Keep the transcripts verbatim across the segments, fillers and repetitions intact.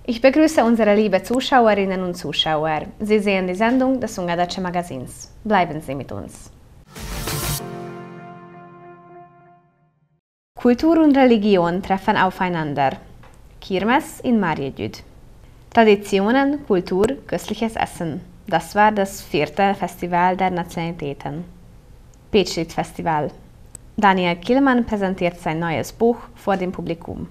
Ich begrüße unsere liebe Zuschauerinnen und Zuschauer. Sie sehen die Sendung des Ungarsche Magazins. Bleiben Sie mit uns. Kultur und Religion treffen aufeinander. Kirmes in Mariegyüd. Traditionen, Kultur, köstliches Essen. Das war das vierte Festival der Nationalitäten. Pécs Festival. Daniel Killmann präsentiert sein neues Buch vor dem Publikum.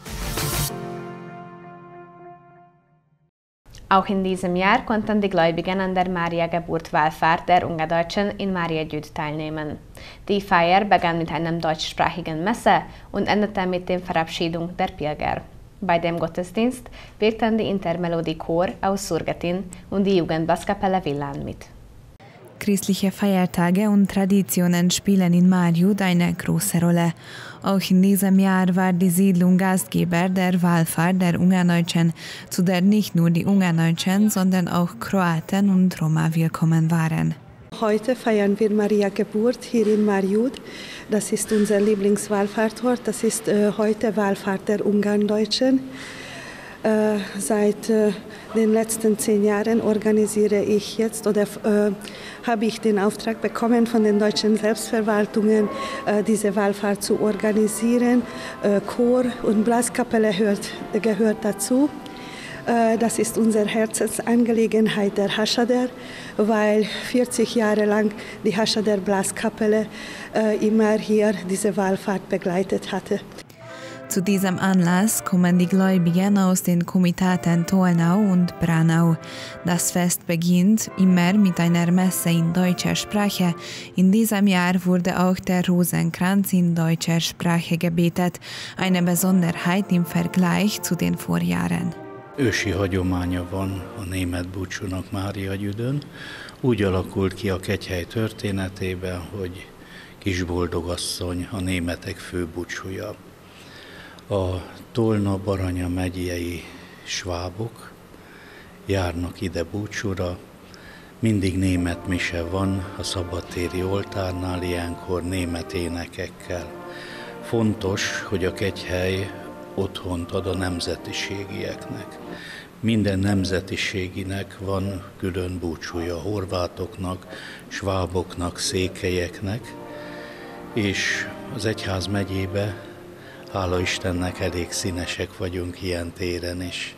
Auch in diesem Jahr konnten die Gläubigen an der Maria-Geburt-Wallfahrt der Ungardeutschen in Mariegyüd teilnehmen. Die Feier begann mit einem deutschsprachigen Messe und endete mit der Verabschiedung der Pilger. Bei dem Gottesdienst wirkten die Intermelodie-Chor aus Surgetin und die Jugendblasskapelle Villán mit. Christliche Feiertage und Traditionen spielen in Mariegyüd eine große Rolle. Auch in diesem Jahr war die Siedlung Gastgeber der Wallfahrt der Ungardeutschen, zu der nicht nur die Ungardeutschen, sondern auch Kroaten und Roma willkommen waren. Heute feiern wir Maria Geburt hier in Mariegyüd. Das ist unser Lieblingswallfahrtort. Das ist äh, heute Wallfahrt der Ungardeutschen. Äh, seit äh, den letzten zehn Jahren organisiere ich jetzt oder äh, habe ich den Auftrag bekommen von den deutschen Selbstverwaltungen, äh, diese Wallfahrt zu organisieren. Äh, Chor und Blaskapelle hört, gehört dazu. Äh, das ist unsere Herzensangelegenheit der Hashader, weil vierzig Jahre lang die Hashader Blaskapelle äh, immer hier diese Wallfahrt begleitet hatte. Zu diesem Anlass kommen die Gläubigen aus den Komitaten Tolnau und Braunau. Das Fest beginnt immer mit einer Messe in deutscher Sprache. In diesem Jahr wurde auch der Rosenkranz in deutscher Sprache gebetet, eine Besonderheit im Vergleich zu den Vorjahren. Ősi hagyománya van a német búcsúnak Máriagyüdön. Úgy alakult ki a kegyhely történetében, hogy Kisboldogasszony a németek főbúcsúja. A Tolna-Baranya megyei svábok járnak ide búcsúra, mindig német mise van a szabadtéri oltárnál, ilyenkor német énekekkel. Fontos, hogy a kegyhely otthont ad a nemzetiségieknek. Minden nemzetiséginek van külön búcsúja, horvátoknak, sváboknak, székelyeknek, és az egyház megyébe hála Istennek elég színesek vagyunk ilyen téren is.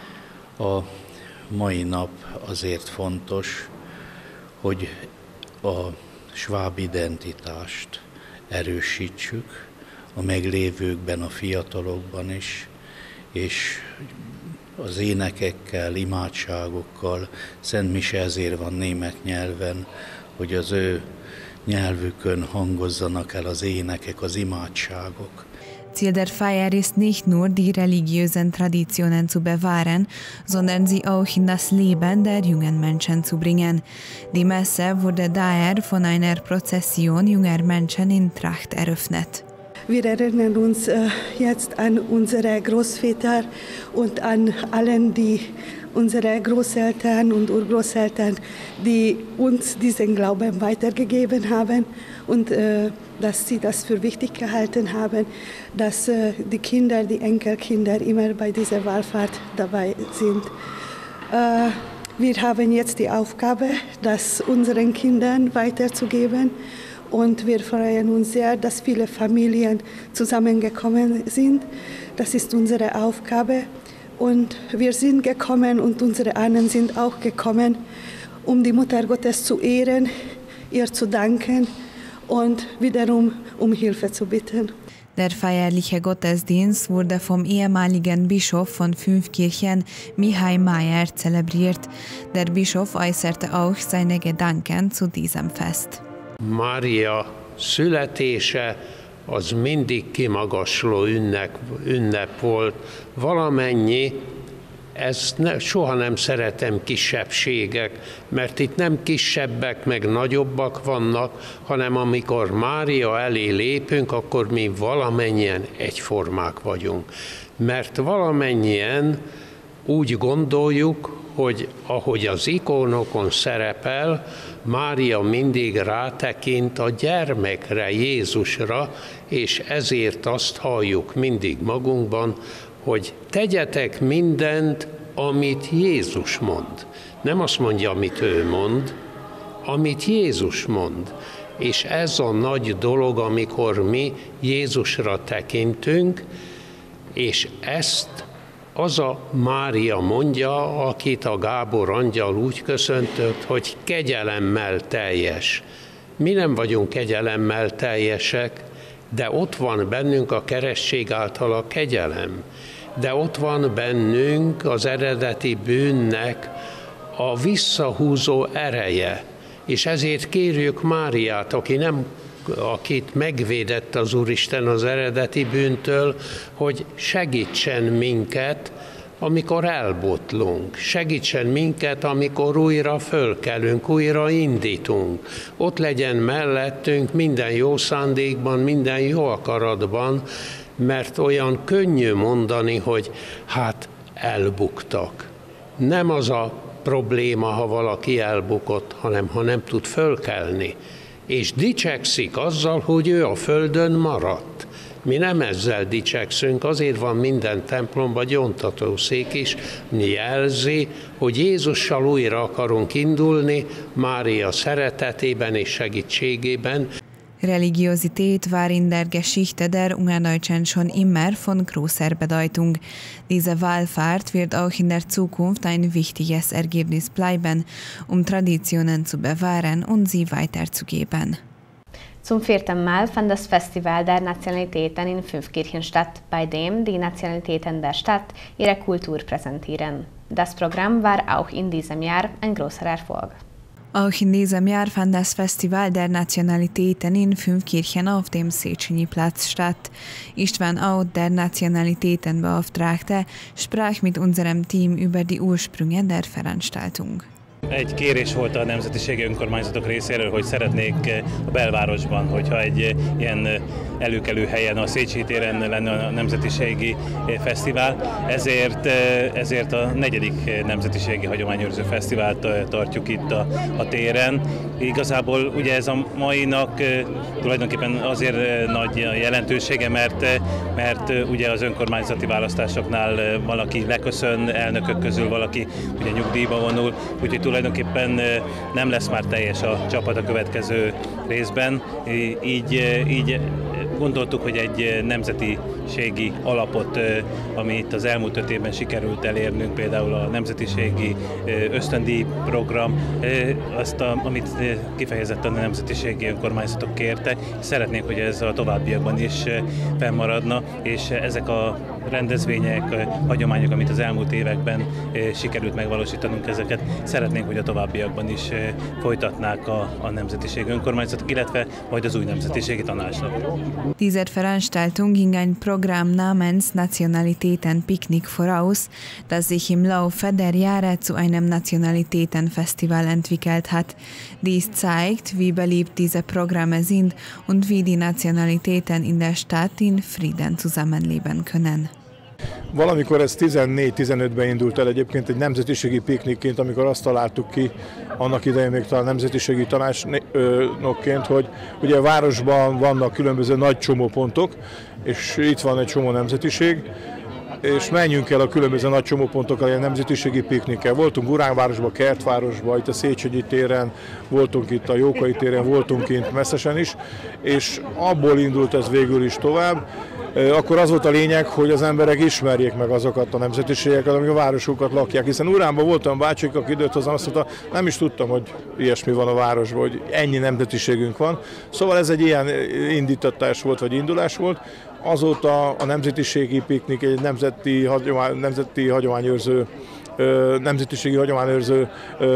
A mai nap azért fontos, hogy a sváb identitást erősítsük a meglévőkben, a fiatalokban is, és az énekekkel, imádságokkal, Szent Mise ezért van német nyelven, hogy az ő nyelvükön hangozzanak el az énekek, az imádságok. Ziel der Feier ist nicht nur, die religiösen Traditionen zu bewahren, sondern sie auch in das Leben der jungen Menschen zu bringen. Die Messe wurde daher von einer Prozession junger Menschen in Tracht eröffnet. Wir erinnern uns äh, jetzt an unsere Großväter und an allen, die unsere Großeltern und Urgroßeltern, die uns diesen Glauben weitergegeben haben und äh, dass sie das für wichtig gehalten haben, dass äh, die Kinder, die Enkelkinder immer bei dieser Wallfahrt dabei sind. Äh, wir haben jetzt die Aufgabe, das unseren Kindern weiterzugeben. Und wir freuen uns sehr, dass viele Familien zusammengekommen sind. Das ist unsere Aufgabe. Und wir sind gekommen und unsere Ahnen sind auch gekommen, um die Mutter Gottes zu ehren, ihr zu danken und wiederum um Hilfe zu bitten. Der feierliche Gottesdienst wurde vom ehemaligen Bischof von Fünfkirchen, Mihály Májer, zelebriert. Der Bischof äußerte auch seine Gedanken zu diesem Fest. Mária születése az mindig kimagasló ünnep, ünnep volt. Valamennyi, ezt ne, soha nem szeretem kisebbségek, mert itt nem kisebbek meg nagyobbak vannak, hanem amikor Mária elé lépünk, akkor mi valamennyien egyformák vagyunk. Mert valamennyien úgy gondoljuk, hogy ahogy az ikónokon szerepel, Mária mindig rátekint a gyermekre, Jézusra, és ezért azt halljuk mindig magunkban, hogy tegyetek mindent, amit Jézus mond. Nem azt mondja, amit ő mond, amit Jézus mond. És ez a nagy dolog, amikor mi Jézusra tekintünk, és ezt az a Mária mondja, akit a Gábor angyal úgy köszöntött, hogy kegyelemmel teljes. Mi nem vagyunk kegyelemmel teljesek, de ott van bennünk a keresztség által a kegyelem. De ott van bennünk az eredeti bűnnek a visszahúzó ereje. És ezért kérjük Máriát, aki nem, akit megvédett az Úristen az eredeti bűntől, hogy segítsen minket, amikor elbotlunk. Segítsen minket, amikor újra fölkelünk, újra indítunk. Ott legyen mellettünk minden jó szándékban, minden jó akaratban, mert olyan könnyű mondani, hogy hát elbuktak. Nem az a probléma, ha valaki elbukott, hanem ha nem tud fölkelni. És dicsekszik azzal, hogy ő a földön maradt. Mi nem ezzel dicsekszünk, azért van minden templomban gyóntatószék is, jelzi, hogy Jézussal újra akarunk indulni, Mária szeretetében és segítségében. Religiosität war in der Geschichte der Ungardeutschen schon immer von großer Bedeutung. Diese Wallfahrt wird auch in der Zukunft ein wichtiges Ergebnis bleiben, um Traditionen zu bewahren und sie weiterzugeben. Zum vierten Mal fand das Festival der Nationalitäten in fünf Kirchen statt, bei dem die Nationalitäten der Stadt ihre Kultur präsentieren. Das Programm war auch in diesem Jahr ein großer Erfolg. Auch in diesem Jahr fand das Festival der Nationalitäten in fünf Kirchen auf dem Széchenyi-Platz statt. István Aud, der Nationalitätenbeauftragte, sprach mit unserem Team über die Ursprünge der Veranstaltung. Egy kérés volt a nemzetiségi önkormányzatok részéről, hogy szeretnék a belvárosban, hogyha egy ilyen előkelő helyen, a Széchenyi téren lenne a nemzetiségi fesztivál. Ezért, ezért a negyedik nemzetiségi hagyományőrző fesztivált tartjuk itt a, a téren. Igazából ugye ez a mainak tulajdonképpen azért nagy jelentősége, mert, mert ugye az önkormányzati választásoknál valaki leköszön, elnökök közül valaki ugye nyugdíjba vonul, úgyhogy tulajdonképpen nem lesz már teljes a csapat a következő részben. Így, így gondoltuk, hogy egy nemzetiségi alapot, amit az elmúlt öt évben sikerült elérnünk, például a nemzetiségi ösztöndíj program, azt, a, amit kifejezetten a nemzetiségi önkormányzatok kértek, szeretnénk, hogy ez a továbbiakban is fennmaradna, és ezek a rendezvények, hagyományok, amit az elmúlt években sikerült megvalósítanunk, ezeket szeretnénk, hogy a továbbiakban is folytatnák a, a nemzetiségi önkormányzatok, illetve majd az új nemzetiségi tanácsnak. Diese Veranstaltung ging ein Programm namens Nationalitäten-Picknick voraus, das sich im Laufe der Jahre zu einem Nationalitätenfestival entwickelt hat. Dies zeigt, wie beliebt diese Programme sind und wie die Nationalitäten in der Stadt in Frieden zusammenleben können. Valamikor ez tizennégy-tizenötben indult el egyébként egy nemzetiségi piknikként, amikor azt találtuk ki, annak idején még talán nemzetiségi tanácsnokként, hogy ugye a városban vannak különböző nagy csomópontok, és itt van egy csomó nemzetiség, és menjünk el a különböző nagy csomópontokkal, a nemzetiségi piknikkel. Voltunk Uránvárosban, Kertvárosban, itt a Széchenyi téren, voltunk itt a Jókai téren, voltunk itt messzesen is, és abból indult ez végül is tovább. Akkor az volt a lényeg, hogy az emberek ismerjék meg azokat a nemzetiségeket, amik a városukat lakják. Hiszen Uránban voltam bácsik, aki időt hozzám, azt mondta, nem is tudtam, hogy ilyesmi van a városban, hogy ennyi nemzetiségünk van. Szóval ez egy ilyen indítatás volt, vagy indulás volt. Azóta a nemzetiségi piknik egy nemzeti, hagyomány, nemzeti hagyományőrző nemzetiségi hagyományőrző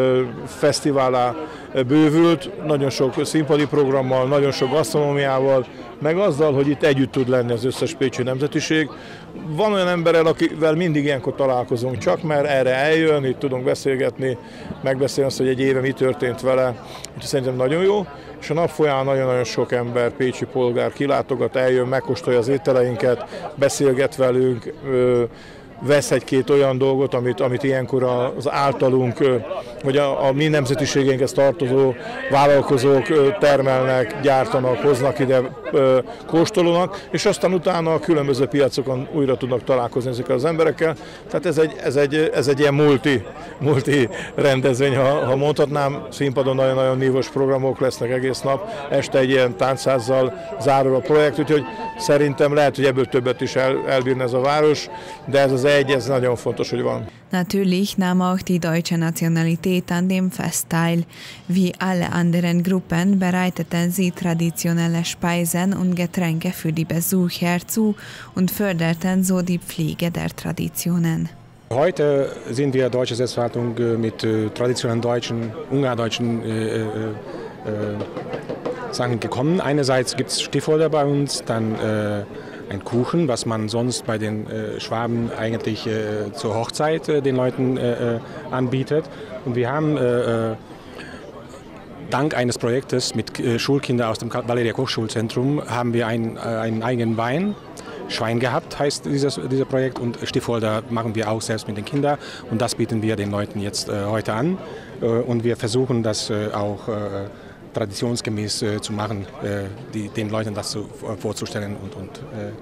fesztiválá bővült, nagyon sok színpadi programmal, nagyon sok gasztronómiával, meg azzal, hogy itt együtt tud lenni az összes pécsi nemzetiség. Van olyan emberrel, akivel mindig ilyenkor találkozunk csak, mert erre eljön, itt tudunk beszélgetni, megbeszélni azt, hogy egy éve mi történt vele, úgyhogy szerintem nagyon jó, és a nap folyamán nagyon-nagyon sok ember, pécsi polgár kilátogat, eljön, megkóstolja az ételeinket, beszélget velünk, vesz egy-két olyan dolgot, amit, amit ilyenkor az általunk, vagy a, a mi nemzetiségeinkhez tartozó vállalkozók termelnek, gyártanak, hoznak ide, kóstolónak, és aztán utána a különböző piacokon újra tudnak találkozni ezekkel az emberekkel. Tehát ez egy, ez egy, ez egy ilyen multi, multi rendezvény, ha, ha mondhatnám, színpadon nagyon-nagyon nívós programok lesznek egész nap, este egy ilyen táncházzal zárul a projekt, úgyhogy szerintem lehet, hogy ebből többet is el, elbírna ez a város, de ez az egy, ez nagyon fontos, hogy van. Natürlich nahm auch die deutsche Nationalität an dem Fest teil. Wie alle anderen Gruppen bereiteten sie traditionelle Speisen und Getränke für die Besucher zu und förderten so die Pflege der Traditionen. Heute sind wir Deutsche Selbstverwaltung mit traditionellen deutschen, ungardeutschen äh, äh, Sachen gekommen. Einerseits gibt es Stiefholder bei uns, dann äh, ein Kuchen, was man sonst bei den äh, Schwaben eigentlich äh, zur Hochzeit äh, den Leuten äh, anbietet. Und wir haben äh, dank eines Projektes mit äh, Schulkindern aus dem Valeria Koch-Schulzentrum haben wir ein, äh, einen eigenen Wein. Schwein gehabt heißt dieses, dieses Projekt, und Stiefholder machen wir auch selbst mit den Kindern, und das bieten wir den Leuten jetzt äh, heute an, äh, und wir versuchen das äh, auch äh, traditionsgemäß äh, zu machen, äh, die, den Leuten das zu, äh, vorzustellen, und, und, äh,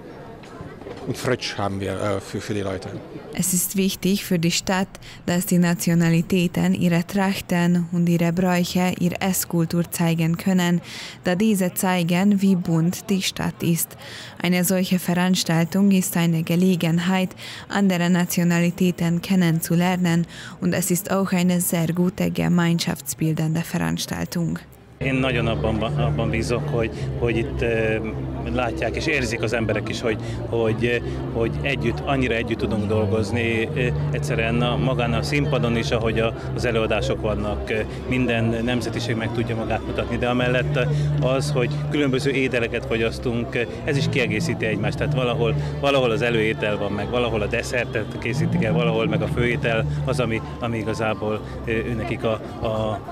und frisch haben wir äh, für, für die Leute. Es ist wichtig für die Stadt, dass die Nationalitäten ihre Trachten und ihre Bräuche, ihre Esskultur zeigen können, da diese zeigen, wie bunt die Stadt ist. Eine solche Veranstaltung ist eine Gelegenheit, andere Nationalitäten kennenzulernen, und es ist auch eine sehr gute gemeinschaftsbildende Veranstaltung. Én nagyon abban, abban bízok, hogy, hogy itt e, látják és érzik az emberek is, hogy, hogy, hogy együtt, annyira együtt tudunk dolgozni. E, egyszerűen a, magán a színpadon is, ahogy a, az előadások vannak, minden nemzetiség meg tudja magát mutatni, de amellett az, hogy különböző ételeket fogyasztunk, ez is kiegészíti egymást. Tehát valahol, valahol az előétel van meg, valahol a desszertet készítik el, valahol meg a főétel az, ami, ami igazából ő nekik a, a,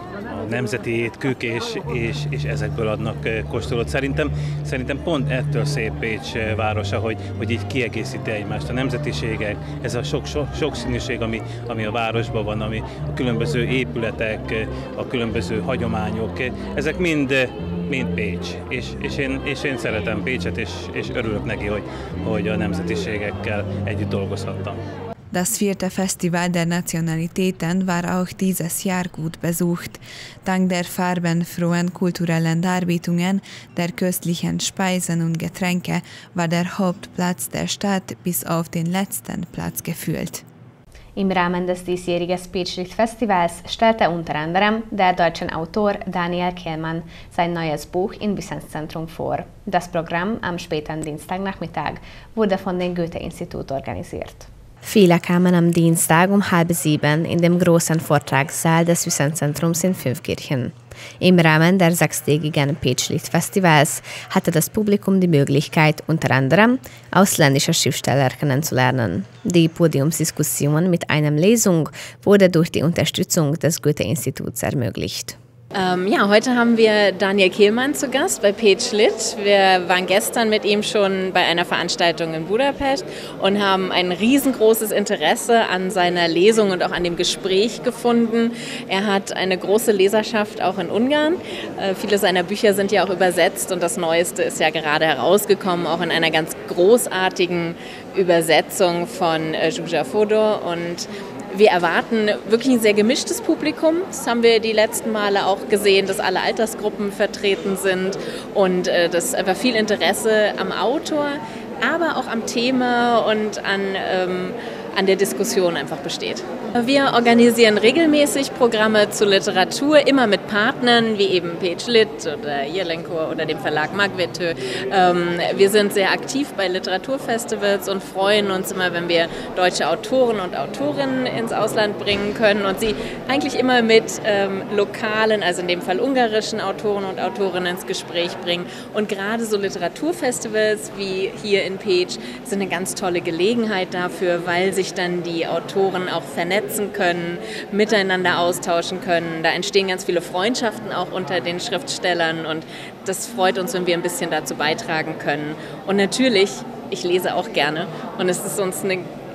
a nemzeti étkük, és És, és ezekből adnak kóstolót. Szerintem, szerintem pont ettől szép Pécs városa, hogy, hogy így kiegészíti egymást a nemzetiségek, ez a sok, sok, sokszínűség, ami, ami a városban van, ami a különböző épületek, a különböző hagyományok, ezek mind, mind Pécs. És, és, én, és én szeretem Pécset, és, és örülök neki, hogy, hogy a nemzetiségekkel együtt dolgozhattam. Das vierte Festival der Nationalitäten war auch dieses Jahr gut besucht. Dank der farbenfrohen kulturellen Darbietungen, der köstlichen Speisen und Getränke war der Hauptplatz der Stadt bis auf den letzten Platz gefüllt. Im Rahmen des diesjährigen Speechlicht-Festivals stellte unter anderem der deutsche Autor Daniel Kehlmann sein neues Buch im Wissenszentrum vor. Das Programm am späten Dienstagnachmittag wurde von dem Goethe-Institut organisiert. Viele kamen am Dienstag um halb sieben in dem großen Vortragssaal des Wissenszentrums in Fünfkirchen. Im Rahmen der sechstägigen Speechlicht-Festivals hatte das Publikum die Möglichkeit, unter anderem ausländische Schriftsteller kennenzulernen. Die Podiumsdiskussion mit einer Lesung wurde durch die Unterstützung des Goethe-Instituts ermöglicht. Ähm, ja, heute haben wir Daniel Kehlmann zu Gast bei Speechlicht. Wir waren gestern mit ihm schon bei einer Veranstaltung in Budapest und haben ein riesengroßes Interesse an seiner Lesung und auch an dem Gespräch gefunden. Er hat eine große Leserschaft auch in Ungarn. Äh, viele seiner Bücher sind ja auch übersetzt, und das Neueste ist ja gerade herausgekommen, auch in einer ganz großartigen Übersetzung von äh, Zsuzsa Fodor. Und wir erwarten wirklich ein sehr gemischtes Publikum. Das haben wir die letzten Male auch gesehen, dass alle Altersgruppen vertreten sind und äh, dass einfach viel Interesse am Autor, aber auch am Thema und an, ähm, an der Diskussion einfach besteht. Wir organisieren regelmäßig Programme zur Literatur, immer mit Partnern wie eben Speechlicht oder Jelenkor oder dem Verlag Magvetö. Ähm, wir sind sehr aktiv bei Literaturfestivals und freuen uns immer, wenn wir deutsche Autoren und Autorinnen ins Ausland bringen können und sie eigentlich immer mit ähm, lokalen, also in dem Fall ungarischen Autoren und Autorinnen ins Gespräch bringen. Und gerade so Literaturfestivals wie hier in Pécs sind eine ganz tolle Gelegenheit dafür, weil sich dann die Autoren auch vernetzen können, miteinander austauschen können. Da entstehen ganz viele Freundschaften auch unter den Schriftstellern, und das freut uns, wenn wir ein bisschen dazu beitragen können. Und natürlich, ich lese auch gerne, und es ist uns eine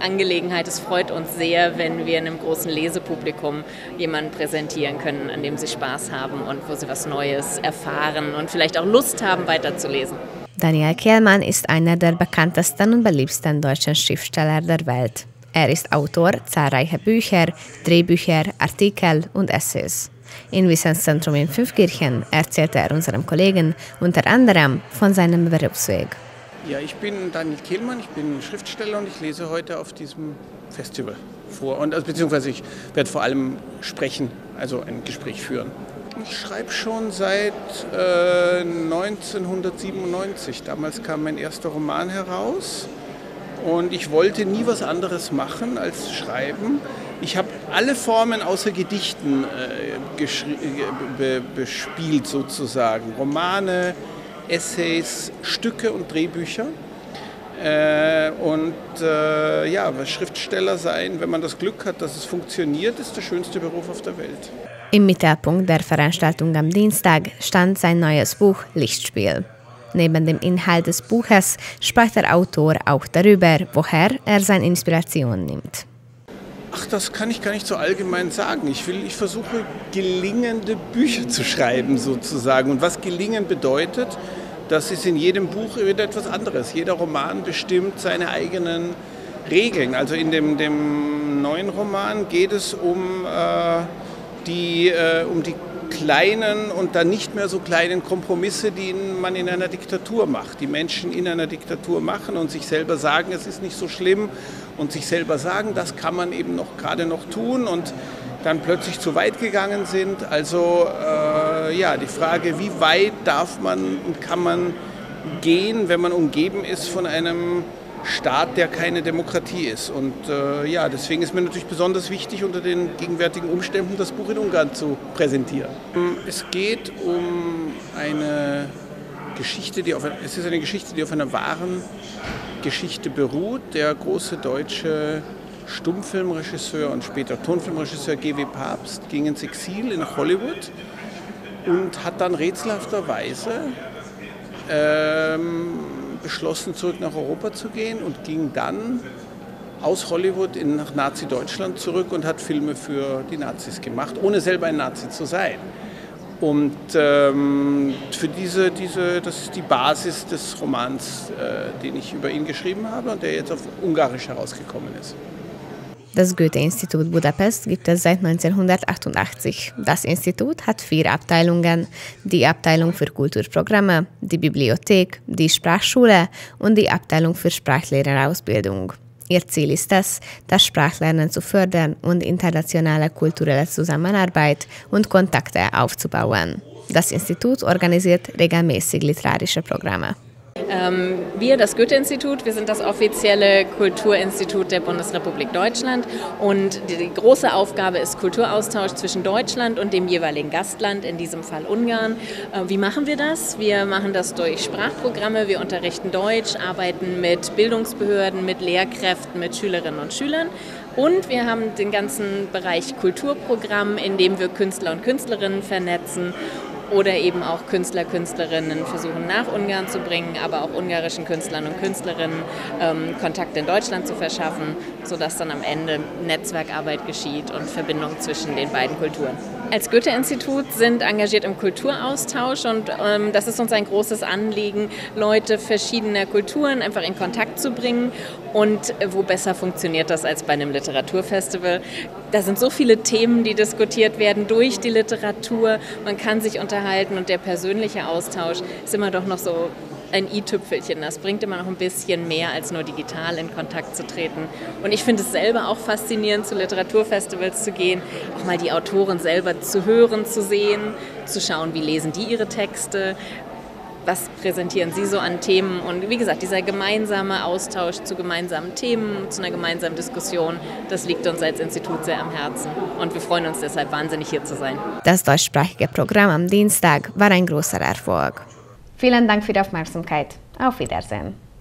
Angelegenheit. Es freut uns sehr, wenn wir einem großen Lesepublikum jemanden präsentieren können, an dem sie Spaß haben und wo sie was Neues erfahren und vielleicht auch Lust haben, weiterzulesen. Daniel Kehlmann ist einer der bekanntesten und beliebtesten deutschen Schriftsteller der Welt. Er ist Autor zahlreicher Bücher, Drehbücher, Artikel und Essays. In Wissenszentrum in Fünfkirchen erzählte er unserem Kollegen unter anderem von seinem Berufsweg. Ja, ich bin Daniel Kehlmann, ich bin Schriftsteller und ich lese heute auf diesem Festival vor. Und, also, beziehungsweise ich werde vor allem sprechen, also ein Gespräch führen. Ich schreibe schon seit äh, neunzehnhundertsiebenundneunzig. Damals kam mein erster Roman heraus und ich wollte nie was anderes machen als schreiben. Ich habe alle Formen außer Gedichten äh, be bespielt sozusagen. Romane, Essays, Stücke und Drehbücher. Äh, und äh, ja, Schriftsteller sein, wenn man das Glück hat, dass es funktioniert, ist der schönste Beruf auf der Welt. Im Mittelpunkt der Veranstaltung am Dienstag stand sein neues Buch Lichtspiel. Neben dem Inhalt des Buches sprach der Autor auch darüber, woher er seine Inspiration nimmt. Ach, das kann ich gar nicht so allgemein sagen. Ich, will, ich versuche, gelingende Bücher zu schreiben sozusagen. Und was gelingen bedeutet, das ist in jedem Buch wieder etwas anderes. Jeder Roman bestimmt seine eigenen Regeln. Also in dem, dem neuen Roman geht es um, äh, die, äh, um die kleinen und dann nicht mehr so kleinen Kompromisse, die man in einer Diktatur macht. Die Menschen in einer Diktatur machen und sich selber sagen, es ist nicht so schlimm und sich selber sagen, das kann man eben noch gerade noch tun und dann plötzlich zu weit gegangen sind. Also äh, ja, die Frage, wie weit darf man und kann man gehen, wenn man umgeben ist von einem Staat, der keine Demokratie ist. Und äh, ja, deswegen ist mir natürlich besonders wichtig, unter den gegenwärtigen Umständen das Buch in Ungarn zu präsentieren. Es geht um eine Geschichte, die auf, es ist eine Geschichte, die auf einer wahren Geschichte beruht. Der große deutsche Stummfilmregisseur und später Tonfilmregisseur G W Papst ging ins Exil nach Hollywood und hat dann rätselhafterweise ähm, beschlossen, zurück nach Europa zu gehen und ging dann aus Hollywood in, nach Nazi-Deutschland zurück und hat Filme für die Nazis gemacht, ohne selber ein Nazi zu sein. Und ähm, für diese, diese, das ist die Basis des Romans, äh, den ich über ihn geschrieben habe und der jetzt auf Ungarisch herausgekommen ist. Das Goethe-Institut Budapest gibt es seit neunzehnhundertachtundachtzig. Das Institut hat vier Abteilungen: die Abteilung für Kulturprogramme, die Bibliothek, die Sprachschule und die Abteilung für Sprachlehrerausbildung. Ihr Ziel ist es, das Sprachlernen zu fördern und internationale kulturelle Zusammenarbeit und Kontakte aufzubauen. Das Institut organisiert regelmäßig literarische Programme. Ähm, wir, das Goethe-Institut, wir sind das offizielle Kulturinstitut der Bundesrepublik Deutschland und die, die große Aufgabe ist Kulturaustausch zwischen Deutschland und dem jeweiligen Gastland, in diesem Fall Ungarn. Äh, wie machen wir das? Wir machen das durch Sprachprogramme, wir unterrichten Deutsch, arbeiten mit Bildungsbehörden, mit Lehrkräften, mit Schülerinnen und Schülern. Und wir haben den ganzen Bereich Kulturprogramm, in dem wir Künstler und Künstlerinnen vernetzen oder eben auch Künstler, Künstlerinnen versuchen nach Ungarn zu bringen, aber auch ungarischen Künstlern und Künstlerinnen ähm, Kontakt in Deutschland zu verschaffen, sodass dann am Ende Netzwerkarbeit geschieht und Verbindung zwischen den beiden Kulturen. Als Goethe-Institut sind engagiert im Kulturaustausch und ähm, das ist uns ein großes Anliegen, Leute verschiedener Kulturen einfach in Kontakt zu bringen. Und äh, wo besser funktioniert das als bei einem Literaturfestival? Da sind so viele Themen, die diskutiert werden durch die Literatur. Man kann sich unterhalten und der persönliche Austausch ist immer doch noch so ein i-Tüpfelchen. Das bringt immer noch ein bisschen mehr, als nur digital in Kontakt zu treten. Und ich finde es selber auch faszinierend, zu Literaturfestivals zu gehen, auch mal die Autoren selber zu hören, zu sehen, zu schauen, wie lesen die ihre Texte, was präsentieren sie so an Themen. Und wie gesagt, dieser gemeinsame Austausch zu gemeinsamen Themen, zu einer gemeinsamen Diskussion, das liegt uns als Institut sehr am Herzen. Und wir freuen uns deshalb wahnsinnig, hier zu sein. Das deutschsprachige Programm am Dienstag war ein großer Erfolg. Vielen Dank für die Aufmerksamkeit. Auf Wiedersehen.